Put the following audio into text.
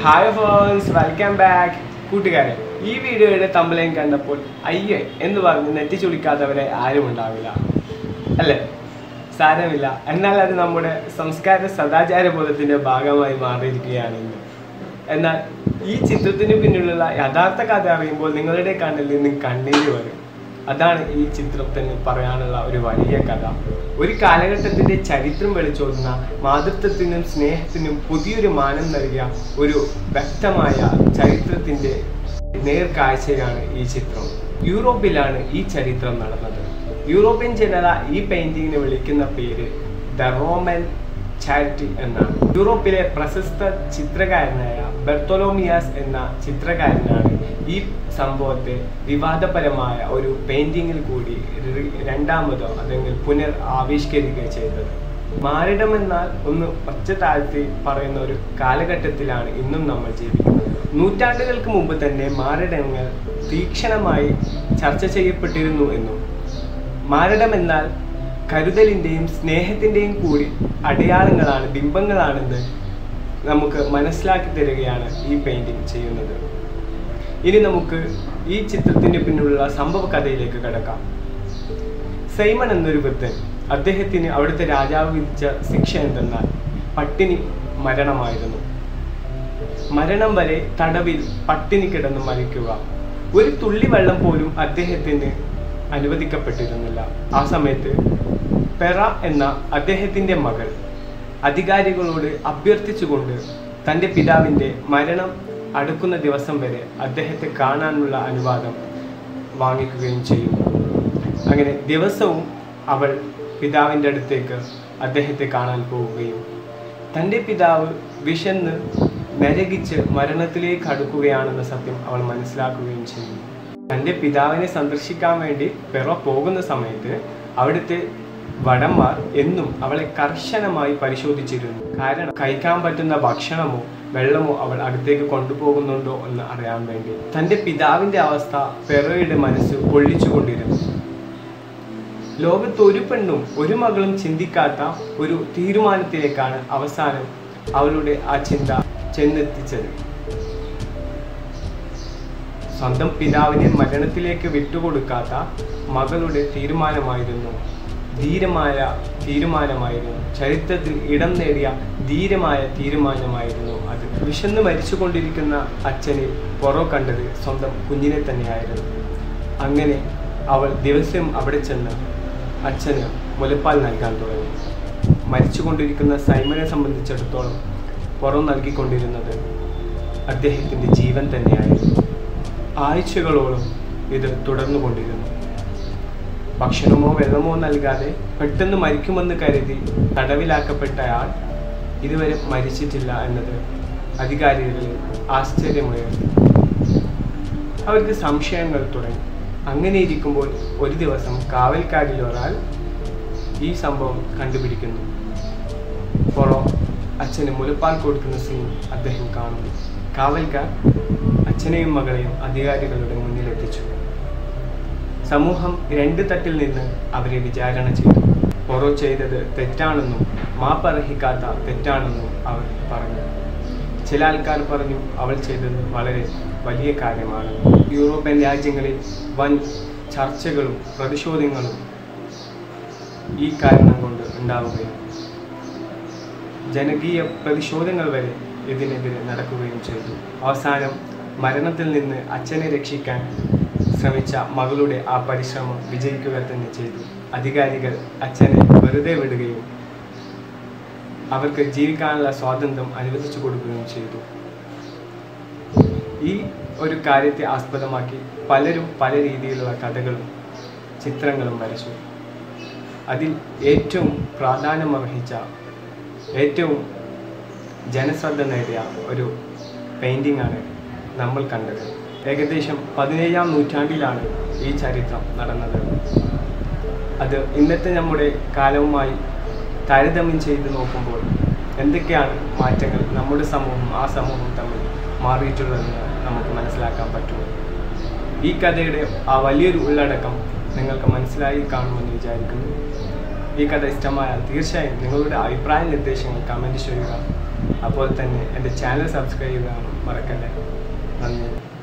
Hi friends, welcome back. കൂട്ടുകാരെ ഈ വീഡിയോയുടെ തമ്പലയും കണ്ടപ്പോൾ അയ്യേ എന്ന് പറഞ്ഞ് നെറ്റിച്ചുളിക്കാത്തവരെ ആരും ഉണ്ടാവില്ല അല്ലേ? സാരമില്ല, എന്നാൽ അത് നമ്മുടെ സംസ്കാര സദാചാര ബോധത്തിന്റെ ഭാഗമായി മാറിയിരിക്കുകയാണ്. എന്നാൽ ഈ ചിത്രത്തിന് പിന്നിലുള്ള യഥാർത്ഥ കഥ അറിയുമ്പോൾ നിങ്ങളുടെ കണ്ണിൽ നിന്ന് കണ്ണീര് വരും. അതാണ് ഈ ചിത്രത്തിന് പറയാനുള്ള ഒരു വലിയ കഥ. ഒരു കാലഘട്ടത്തിന്റെ ചരിത്രം വെളിച്ചോതുന്ന മാതൃത്വത്തിനും സ്നേഹത്തിനും പുതിയൊരു മാനം നൽകിയ ഒരു വ്യക്തമായ ചരിത്രത്തിന്റെ നേർക്കാഴ്ചയാണ് ഈ ചിത്രം. യൂറോപ്പിലാണ് ഈ ചരിത്രം നടന്നത്. യൂറോപ്യൻ ജനത ഈ പെയിന്റിങ്ങിനെ വിളിക്കുന്ന പേര് ദ റോമൻ ചാരിറ്റി എന്നാണ്. യൂറോപ്പിലെ പ്രശസ്ത ചിത്രകാരനായ ബർത്തോലോമിയാസ് എന്ന ചിത്രകാരനാണ് ഈ സംഭവത്തെ വിവാദപരമായ ഒരു പെയിന്റിങ്ങിൽ കൂടി രണ്ടാമതോ അല്ലെങ്കിൽ പുനർ ആവിഷ്കരിക്കുക ചെയ്തത്. മാരടം എന്നാൽ ഒന്ന് ഒച്ച താഴ്ത്തി പറയുന്ന ഒരു കാലഘട്ടത്തിലാണ് ഇന്നും നമ്മൾ ജീവിക്കുന്നത്. നൂറ്റാണ്ടുകൾക്ക് മുമ്പ് തന്നെ മാരടങ്ങൾ തീക്ഷണമായി ചർച്ച ചെയ്യപ്പെട്ടിരുന്നു എന്നും മാരടം എന്നാൽ കരുതലിൻ്റെയും സ്നേഹത്തിൻ്റെയും കൂടി അടയാളങ്ങളാണ്, ബിംബങ്ങളാണെന്ന് നമുക്ക് മനസ്സിലാക്കി തരികയാണ് ഈ പെയിന്റിങ് ചെയ്യുന്നത്. ഇനി നമുക്ക് ഈ ചിത്രത്തിന് പിന്നിലുള്ള സംഭവ കഥയിലേക്ക് കടക്കാം. സൈമൺ എന്നൊരു വൃദ്ധൻ, അദ്ദേഹത്തിന് അവിടുത്തെ രാജാവ് വിധിച്ച ശിക്ഷ എന്തെന്നാൽ പട്ടിണി മരണമായിരുന്നു. മരണം വരെ തടവിൽ പട്ടിണി കിടന്ന് മരിക്കുക. ഒരു തുള്ളി വെള്ളം പോലും അദ്ദേഹത്തിന് അനുവദിക്കപ്പെട്ടിരുന്നില്ല. ആ സമയത്ത് പെറ എന്ന അദ്ദേഹത്തിൻ്റെ മകൾ അധികാരികളോട് അഭ്യർത്ഥിച്ചുകൊണ്ട് തൻ്റെ പിതാവിൻ്റെ മരണം അടുക്കുന്ന ദിവസം വരെ അദ്ദേഹത്തെ കാണാനുള്ള അനുവാദം വാങ്ങിക്കുകയും ചെയ്യുന്നു. അങ്ങനെ ദിവസവും അവൾ പിതാവിൻ്റെ അടുത്തേക്ക് അദ്ദേഹത്തെ കാണാൻ പോവുകയും തൻ്റെ പിതാവ് വിശന്ന് നരകിച്ച് മരണത്തിലേക്ക് അടുക്കുകയാണെന്ന സത്യം അവൾ മനസ്സിലാക്കുകയും ചെയ്യുന്നു. തൻ്റെ പിതാവിനെ സന്ദർശിക്കാൻ വേണ്ടി പെറ പോകുന്ന സമയത്ത് അവിടുത്തെ വടന്മാർ എന്നും അവളെ കർശനമായി പരിശോധിച്ചിരുന്നു. കാരണം കഴിക്കാൻ പറ്റുന്ന ഭക്ഷണമോ വെള്ളമോ അവൾ അടുത്തേക്ക് കൊണ്ടുപോകുന്നുണ്ടോ എന്ന് അറിയാൻ വേണ്ടി. തൻ്റെ പിതാവിൻ്റെ അവസ്ഥ പെറയുടെ മനസ്സ് പൊള്ളിച്ചുകൊണ്ടിരുന്നു. ലോകത്ത് ഒരു പെണ്ണും ഒരു മകളും ചിന്തിക്കാത്ത ഒരു തീരുമാനത്തിലേക്കാണ് അവസാനം അവളുടെ ആ ചിന്ത ചെന്നെത്തിച്ചത്. സ്വന്തം പിതാവിനെ മരണത്തിലേക്ക് വിട്ടുകൊടുക്കാത്ത മകളുടെ തീരുമാനമായിരുന്നു. ധീരമായ തീരുമാനമായിരുന്നു. ചരിത്രത്തിൽ ഇടം നേടിയ ധീരമായ തീരുമാനമായിരുന്നു അത്. വിശന്ന് മരിച്ചുകൊണ്ടിരിക്കുന്ന അച്ഛനെ കണ്ടത് സ്വന്തം കുഞ്ഞിനെ തന്നെയായിരുന്നു. അങ്ങനെ അവൾ ദിവസം അവിടെ ചെന്ന് അച്ഛന് മുലപ്പാൽ നൽകാൻ തുടങ്ങി. മരിച്ചുകൊണ്ടിരിക്കുന്ന സൈമനെ സംബന്ധിച്ചിടത്തോളം നൽകിക്കൊണ്ടിരുന്നത് അദ്ദേഹത്തിൻ്റെ ജീവൻ തന്നെയായിരുന്നു. ആഴ്ചകളോളം ഇത് തുടർന്നുകൊണ്ടിരുന്നു. ഭക്ഷണമോ വെള്ളമോ നൽകാതെ പെട്ടെന്ന് മരിക്കുമെന്ന് കരുതി തടവിലാക്കപ്പെട്ടയാൾ ഇതുവരെ മരിച്ചിട്ടില്ല എന്നത് അധികാരികളിൽ ആശ്ചര്യമുയർത്തി. അവർക്ക് സംശയങ്ങൾ തുടങ്ങി. അങ്ങനെ ഇരിക്കുമ്പോൾ ഒരു ദിവസം കാവൽക്കാരിൽ ഒരാൾ ഈ സംഭവം കണ്ടുപിടിക്കുന്നു. പൊറോ അച്ഛന് മുലപ്പാൽ കൊടുക്കുന്ന സീൻ അദ്ദേഹം കാണുന്നു. കാവൽക്കാർ അച്ഛനെയും മകളെയും അധികാരികളുടെ മുന്നിലെത്തിച്ചു. സമൂഹം രണ്ട് തട്ടിൽ നിന്ന് അവരെ വിചാരണ ചെയ്തു. പൊറോ ചെയ്തത് തെറ്റാണെന്നും മാപ്പർഹിക്കാത്ത തെറ്റാണെന്നും അവർ പറഞ്ഞു. ചില ആൾക്കാർ പറഞ്ഞു അവൾ ചെയ്തത് വളരെ വലിയ കാര്യമാണ്. യൂറോപ്യൻ രാജ്യങ്ങളിൽ വൻ ചർച്ചകളും പ്രതിഷേധങ്ങളും ഈ കാരണം കൊണ്ട് ഉണ്ടാവുകയും ജനകീയ പ്രതിഷേധങ്ങൾ വരെ ഇതിനെതിരെ നടക്കുകയും ചെയ്തു. അവസാനം മരണത്തിൽ നിന്ന് അച്ഛനെ രക്ഷിക്കാൻ ശ്രമിച്ച മകളുടെ ആ പരിശ്രമം വിജയിക്കുക തന്നെ ചെയ്തു. അധികാരികൾ അച്ഛനെ വെറുതെ വിടുകയും അവർക്ക് ജീവിക്കാനുള്ള സ്വാതന്ത്ര്യം അനുവദിച്ചു കൊടുക്കുകയും ചെയ്തു. ഈ ഒരു കാര്യത്തെ ആസ്പദമാക്കി പലരും പല രീതിയിലുള്ള കഥകളും ചിത്രങ്ങളും വരച്ചു. അതിൽ ഏറ്റവും പ്രാധാന്യമർഹിച്ച ഏറ്റവും ജനശ്രദ്ധ നേടിയ ഒരു പെയിൻറ്റിങ്ങാണ് നമ്മൾ കണ്ടത്. ഏകദേശം 17ാം നൂറ്റാണ്ടിലാണ് ഈ ചരിത്രം നടന്നത്. അത് ഇന്നത്തെ നമ്മുടെ കാലവുമായി താരതമ്യം ചെയ്ത് നോക്കുമ്പോൾ എന്തൊക്കെയാണ് മാറ്റങ്ങൾ നമ്മുടെ സമൂഹം ആ സമൂഹം തമ്മിൽ മാറിയിട്ടുള്ളതെന്ന് നമുക്ക് മനസ്സിലാക്കാൻ പറ്റും. ഈ കഥയുടെ ആ വലിയൊരു ഉള്ളടക്കം നിങ്ങൾക്ക് മനസ്സിലായി കാണുമെന്ന് വിചാരിക്കുന്നു. ഈ കഥ ഇഷ്ടമായാൽ തീർച്ചയായും നിങ്ങളുടെ അഭിപ്രായ നിർദ്ദേശങ്ങൾ കമൻറ്റ് ചെയ്യുക. അപ്പോൾ തന്നെ എൻ്റെ ചാനൽ സബ്സ്ക്രൈബ് ചെയ്യാൻ മറക്കല്ലേ. നന്ദി.